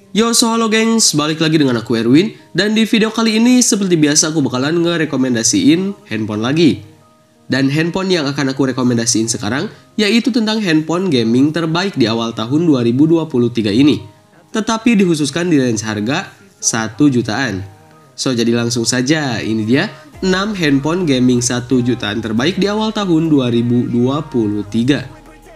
Yo, so halo gengs, balik lagi dengan aku Erwin. Dan di video kali ini seperti biasa aku bakalan ngerekomendasiin handphone lagi. Dan handphone yang akan aku rekomendasiin sekarang yaitu tentang handphone gaming terbaik di awal tahun 2023 ini. Tetapi dikhususkan di range harga 1 jutaan. So jadi langsung saja, ini dia 6 handphone gaming 1 jutaan terbaik di awal tahun 2023.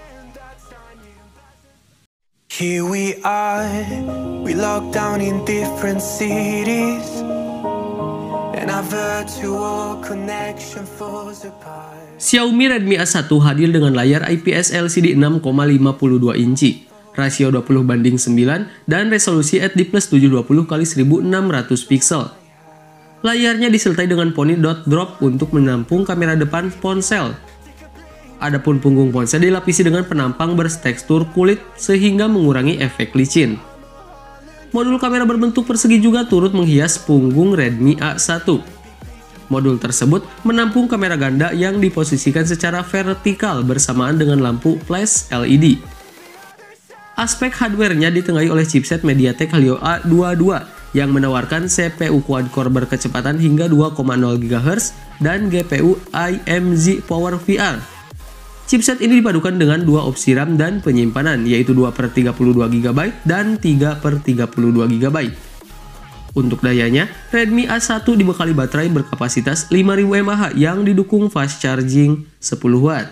Here we are, we locked down in different cities, and our virtual connection falls apart. Xiaomi Redmi A1 hadir dengan layar IPS LCD 6,52 inci, rasio 20:9 dan resolusi HD+ 720x1600 pixel. Layarnya disertai dengan poni dot drop untuk menampung kamera depan ponsel. Adapun punggung ponsel dilapisi dengan penampang bertekstur kulit sehingga mengurangi efek licin. Modul kamera berbentuk persegi juga turut menghias punggung Redmi A1. Modul tersebut menampung kamera ganda yang diposisikan secara vertikal bersamaan dengan lampu flash LED. Aspek hardware-nya ditengahi oleh chipset MediaTek Helio A22 yang menawarkan CPU quad-core berkecepatan hingga 2,0 GHz dan GPU IMZ Power VR. Chipset ini dipadukan dengan dua opsi RAM dan penyimpanan, yaitu 2/32 GB dan 3/32 GB. Untuk dayanya, Redmi A1 dibekali baterai berkapasitas 5000 mAh yang didukung fast charging 10 Watt.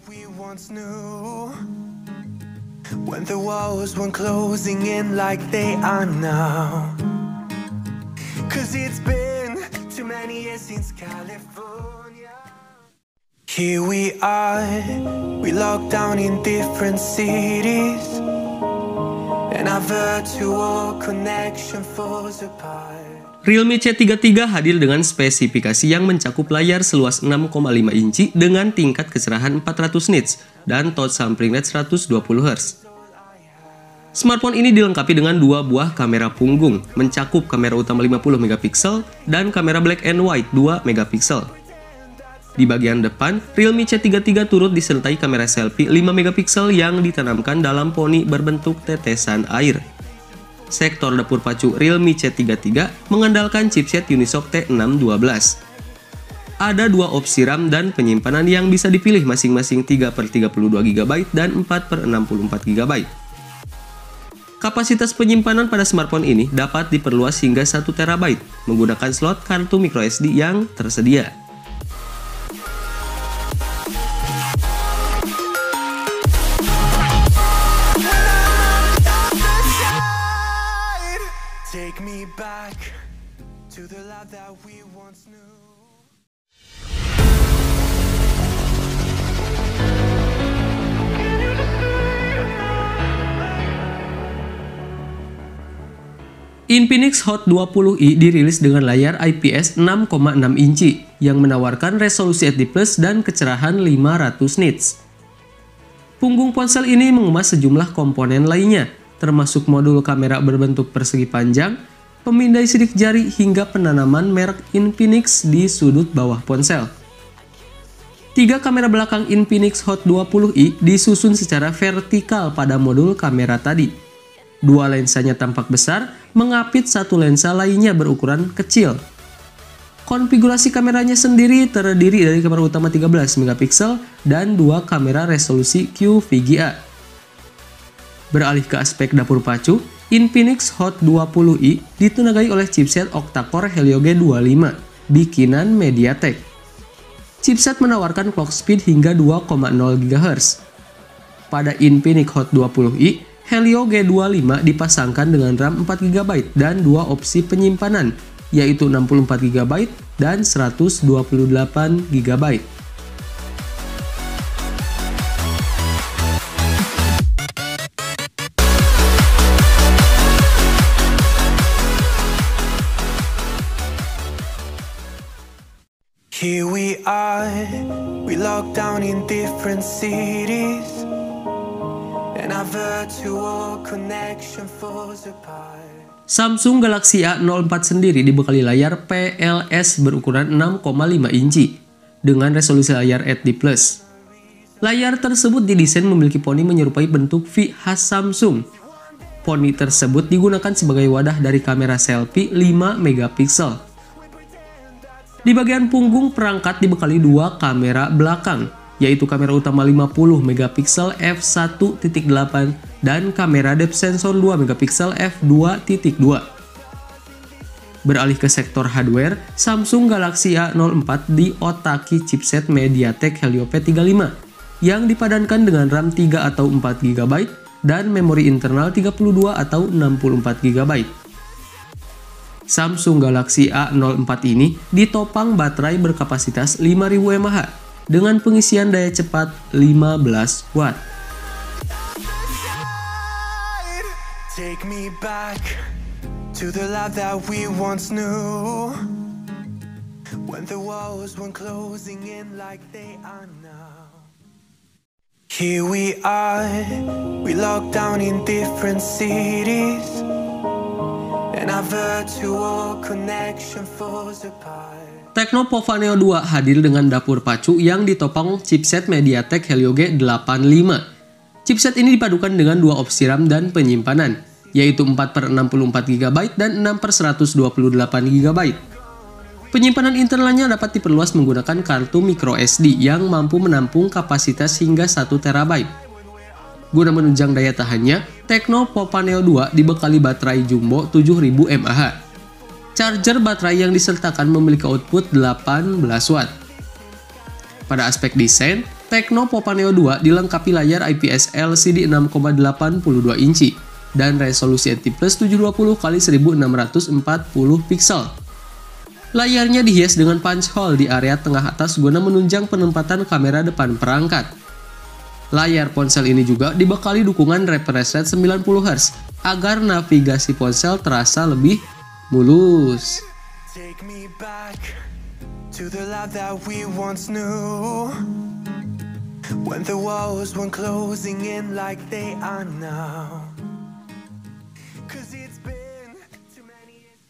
When the walls weren't closing in like they are now, 'cause it's been too many years since California. Here we are, we locked down in different cities, and our virtual connection falls apart. Realme C33 hadir dengan spesifikasi yang mencakup layar seluas 6,5 inci dengan tingkat kecerahan 400 nits dan touch sampling rate 120 Hz. Smartphone ini dilengkapi dengan dua buah kamera punggung, mencakup kamera utama 50 megapiksel dan kamera black and white 2 megapiksel. Di bagian depan, Realme C33 turut disertai kamera selfie 5 megapiksel yang ditanamkan dalam poni berbentuk tetesan air. Sektor dapur pacu Realme C33 mengandalkan chipset Unisoc T612. Ada dua opsi RAM dan penyimpanan yang bisa dipilih masing-masing 3/32 GB dan 4/64 GB. Kapasitas penyimpanan pada smartphone ini dapat diperluas hingga 1 TB menggunakan slot kartu microSD yang tersedia. Take me back to the love that we once knew. Infinix Hot 20i dirilis dengan layar IPS 6,6 inci yang menawarkan resolusi HD+ dan kecerahan 500 nits. Punggung ponsel ini mengemas sejumlah komponen lainnya, termasuk modul kamera berbentuk persegi panjang, pemindai sidik jari hingga penanaman merek Infinix di sudut bawah ponsel. 3 kamera belakang Infinix Hot 20i disusun secara vertikal pada modul kamera tadi. 2 lensanya tampak besar, mengapit 1 lensa lainnya berukuran kecil. Konfigurasi kameranya sendiri terdiri dari kamera utama 13 megapiksel dan 2 kamera resolusi QVGA. Beralih ke aspek dapur pacu, Infinix Hot 20i ditenagai oleh chipset octa-core Helio G25 bikinan MediaTek. Chipset menawarkan clock speed hingga 2,0 GHz. Pada Infinix Hot 20i, Helio G25 dipasangkan dengan RAM 4 GB dan 2 opsi penyimpanan, yaitu 64 GB dan 128 GB. Here we are, we locked down in different cities, and our virtual connection falls apart. Samsung Galaxy A04 sendiri dibekali layar PLS berukuran 6,5 inci dengan resolusi layar HD+. Layar tersebut didesain memiliki poni menyerupai bentuk V khas Samsung. poni tersebut digunakan sebagai wadah dari kamera selfie 5 megapiksel. Di bagian punggung perangkat dibekali dua kamera belakang, yaitu kamera utama 50 megapiksel f1.8 dan kamera depth sensor 2 megapiksel f2.2. Beralih ke sektor hardware, Samsung Galaxy A04 diotaki chipset MediaTek Helio P35 yang dipadankan dengan RAM 3 atau 4 GB dan memori internal 32 atau 64 GB. Samsung Galaxy A04 ini ditopang baterai berkapasitas 5000 mAh dengan pengisian daya cepat 15 watt. Take me back to the life that we once knew, when the walls weren't closing in like they are now. Here we are, we locked down in different cities, and our virtual connection falls apart. Tecno Pova Neo 2 hadir dengan dapur pacu yang ditopang chipset MediaTek Helio G85. Chipset ini dipadukan dengan dua opsi RAM dan penyimpanan, yaitu 4/64 GB dan 6/128 GB. Penyimpanan internalnya dapat diperluas menggunakan kartu microSD yang mampu menampung kapasitas hingga 1 TB. Guna menunjang daya tahannya, Tecno Pova Neo 2 dibekali baterai jumbo 7000 mAh. Charger baterai yang disertakan memiliki output 18 watt. Pada aspek desain, Tecno Pova Neo 2 dilengkapi layar IPS LCD 6,82 inci dan resolusi IPS 720x1640 piksel. Layarnya dihias dengan punch hole di area tengah atas guna menunjang penempatan kamera depan perangkat. Layar ponsel ini juga dibekali dukungan refresh rate 90 Hz agar navigasi ponsel terasa lebih mulus. Take me back to the life that we once knew, when the walls weren't closing in like they are now. 'Cause it's been too many years.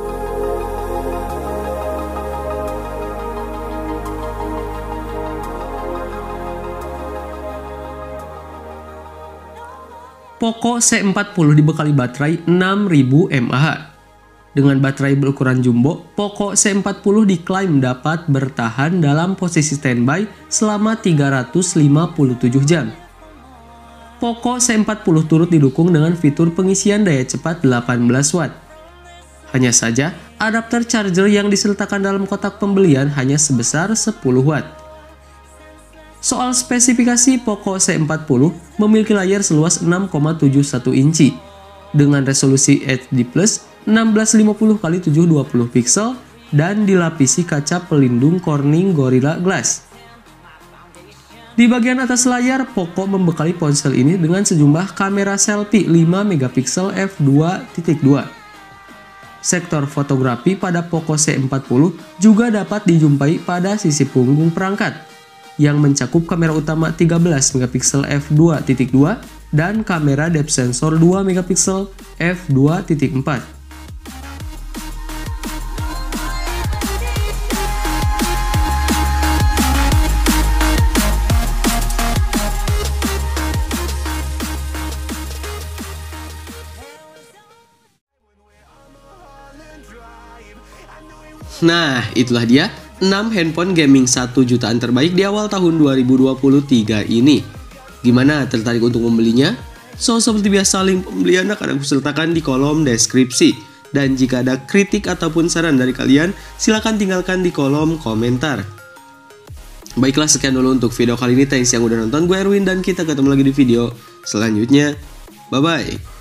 Poco C40 dibekali baterai 6000 mAh. Dengan baterai berukuran jumbo, Poco C40 diklaim dapat bertahan dalam posisi standby selama 357 jam. Poco C40 turut didukung dengan fitur pengisian daya cepat 18 watt. Hanya saja, adapter charger yang disertakan dalam kotak pembelian hanya sebesar 10 watt. Soal spesifikasi, Poco C40 memiliki layar seluas 6,71 inci dengan resolusi HD+ 1650x720 piksel dan dilapisi kaca pelindung Corning Gorilla Glass. Di bagian atas layar, Poco membekali ponsel ini dengan sejumlah kamera selfie 5 megapiksel f2.2. Sektor fotografi pada Poco C40 juga dapat dijumpai pada sisi punggung perangkat, yang mencakup kamera utama 13 megapiksel f2.2 dan kamera depth sensor 2 megapiksel f2.4. Nah, itulah dia 6 handphone gaming 1 jutaan terbaik di awal tahun 2023 ini. Gimana, tertarik untuk membelinya? So, seperti biasa, link pembelian akan aku sertakan di kolom deskripsi. Dan jika ada kritik ataupun saran dari kalian, silahkan tinggalkan di kolom komentar. Baiklah, sekian dulu untuk video kali ini. Thanks yang udah nonton. Gue Erwin dan kita ketemu lagi di video selanjutnya. Bye-bye.